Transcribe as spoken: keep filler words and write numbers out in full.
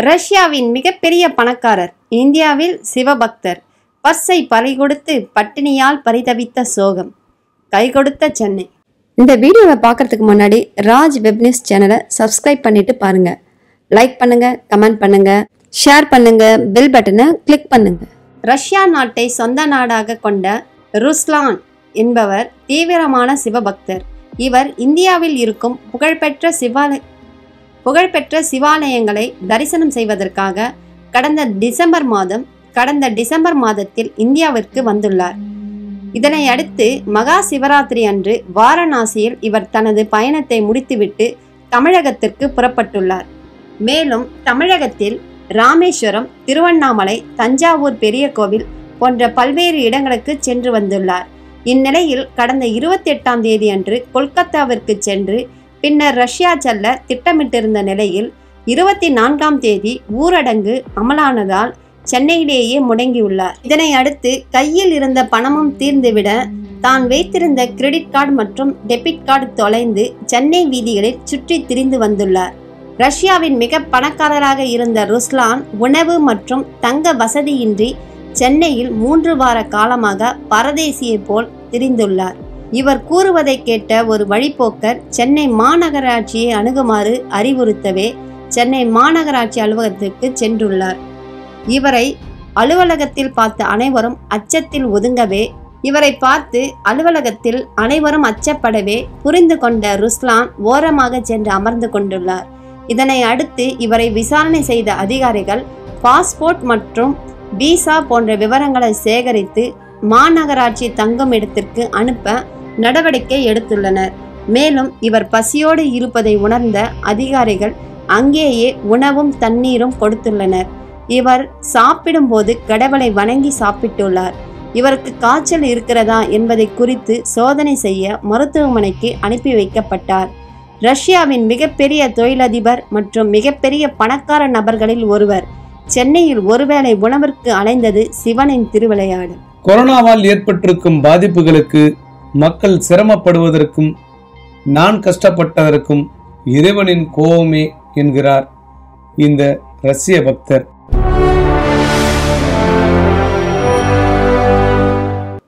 ரஷ்யாவின் மிகப்பெரிய பணக்காரர், இந்தியாவில் சிவபக்தர், பர்ஸை பறிகொடுத்து பட்டினியால் பரிதவித்த சோகம், கை கொடுத்த சென்னை. இந்த வீடியோவை பார்க்கறதுக்கு முன்னாடி ராஜ் வெப் நியூஸ் சேனலை சப்ஸ்கிரைப் பண்ணிட்டு பாருங்க. லைக் பண்ணுங்க, கமெண்ட் பண்ணுங்க, ஷேர் பண்ணுங்க, பெல் பட்டனை கிளிக் பண்ணுங்க. ரஷ்யா நாட்டை சொந்த நாடாக கொண்ட ருஸ்லான் என்பவர் தீவிரமான சிவபக்தர். இவர் இந்தியாவில் இருக்கும் புகழ்பெற்ற சிவாலய புகழ்பெற்ற சிவாலயங்களை தரிசனம் செய்வதற்காக கடந்த டிசம்பர் மாதம் கடந்த டிசம்பர் மாதத்தில் இந்தியாவிற்கு வந்துள்ளார். இதனை அடுத்து மகா சிவராத்திரி அன்று வாரணாசியில் இவர் தனது பயணத்தை முடித்துவிட்டு தமிழகத்திற்கு புறப்பட்டுள்ளார். மேலும் தமிழகத்தில் ராமேஸ்வரம், திருவண்ணாமலை, தஞ்சாவூர் பெரிய கோவில் போன்ற பல்வேறு இடங்களுக்கு சென்று வந்துள்ளார். இந்நிலையில் கடந்த இருபத்தி எட்டாம் தேதி அன்று கொல்கத்தாவிற்கு சென்று பின்னர் ரஷ்யா செல்ல திட்டமிட்டிருந்த நிலையில் இருபத்தி நான்காம் தேதி ஊரடங்கு அமலானதால் சென்னையிலேயே முடங்கியுள்ளார். இதனை அடுத்து கையில் இருந்த பணமும் தீர்ந்துவிட தான் வைத்திருந்த கிரெடிட் கார்டு மற்றும் டெபிட் கார்டு தொலைந்து சென்னை வீதிகளில் சுற்றி திரிந்து வந்துள்ளார். ரஷ்யாவின் மிக பணக்காரராக இருந்த ருஸ்லான் உணவு மற்றும் தங்க வசதியின்றி சென்னையில் மூன்று வார காலமாக பரதேசியை போல் திரிந்துள்ளார். இவர் கூறுவதை கேட்ட ஒரு வழிப்போக்கர் சென்னை மாநகராட்சியை அணுகுமாறு அறிவுறுத்தவே சென்னை மாநகராட்சி அலுவலகத்திற்கு சென்றுள்ளார். இவரை அலுவலகத்தில் பார்த்த அனைவரும் அச்சத்தில் ஒதுங்கவே இவரை பார்த்து அலுவலகத்தில் அனைவரும் அச்சப்படவே புரிந்து கொண்ட ருஸ்லான் ஓரமாக சென்று அமர்ந்து கொண்டுள்ளார். இதனை அடுத்து இவரை விசாரணை செய்த அதிகாரிகள் பாஸ்போர்ட் மற்றும் விசா போன்ற விவரங்களை சேகரித்து மாநகராட்சி தங்கும் இடத்திற்கு அனுப்ப நடவடிக்கை எடுத்துள்ளனர். மேலும் இவர் பசியோடு இருப்பதை உணர்ந்த அதிகாரிகள் அங்கேயே உணவும் தண்ணீரும் கொடுத்துள்ளனர். இவர் சாப்பிடும்போது கடவுளை வணங்கி சாப்பிட்டுள்ளார். இவருக்கு காய்ச்சல் இருக்கிறதா என்பதை குறித்து சோதனை செய்ய மருத்துவமனைக்கு அனுப்பி வைக்கப்பட்டார். ரஷ்யாவின் மிகப்பெரிய தொழிலதிபர் மற்றும் மிகப்பெரிய பணக்கார நபர்களில் ஒருவர். சென்னையில் ஒருவேளை உணவிற்கு அலைந்தது சிவனின் திருவிளையாடு. கொரோனாவால் ஏற்பட்டிருக்கும் பாதிப்புகளுக்கு மக்கள் சிரமப்படுவதற்கும் நான் கஷ்டப்பட்டதற்கும் இறைவனின் கோபமே என்கிறார் இந்த ரஷ்ய பக்தர்.